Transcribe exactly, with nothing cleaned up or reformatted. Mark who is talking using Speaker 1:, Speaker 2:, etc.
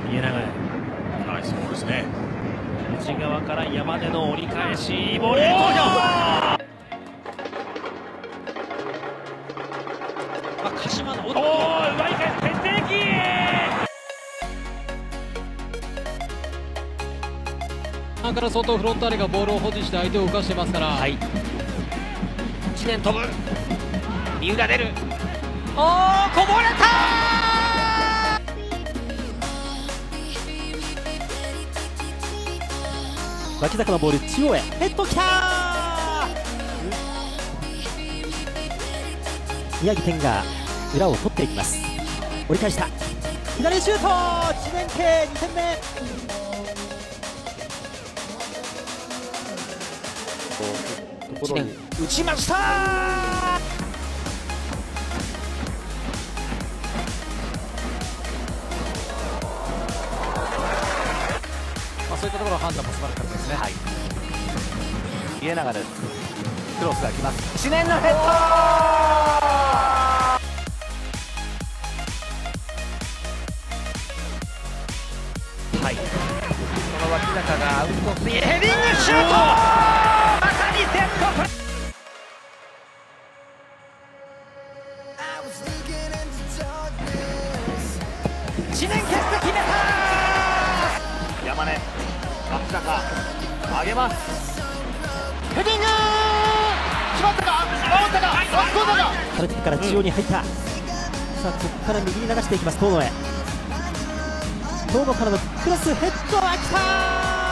Speaker 1: 家長へ。
Speaker 2: はい、そうですね。
Speaker 1: 内側から山根の折り返し、ボレー投票。あ、鹿島のおっと、奪い返す決定機。
Speaker 3: だから相当フロンターレがボールを保持して相手を動かしてますから。
Speaker 1: はい。知念飛ぶ。三浦出る。おお、こぼれたー。脇坂のボール中央へヘッドきたー。宮城天が裏を取っていきます。折り返した左シュート、知念慶にてんめ。知念打ちましたー。
Speaker 3: まあそういったところの判断も素晴らしかったですね。はい。
Speaker 1: 家長です。クロスが来ます。知念のヘッド。はい。その脇坂がアウトスイヘディングシュート。まさにセットプレー。知念決して決めた。
Speaker 2: 山根、脇坂、上げます。
Speaker 1: ヘディング決まったか、守ったか、あ、そうだか。カルティックから中央に入った、うん、さあここから右に流していきます。遠野へ、遠野からのクロスヘッドが来たー。